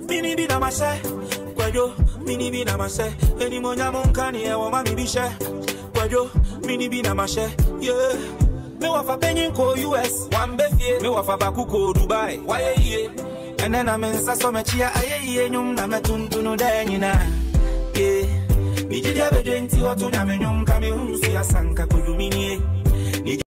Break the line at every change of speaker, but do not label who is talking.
Mini be na mashe. Kwajo, mini be na mashe. Any monya monkani e wa mami bishe. Kwajo, mini be na mashe. Yeah. Me wafa penyin ko US. One befie. Me wafa baku ko Dubai. Why ye? And then I'm in Sasomachia. Aye nyum na metuntunu denina. Yeah. Mi jidi abe denti watu nyame nyum kami unsi asanka kujumini.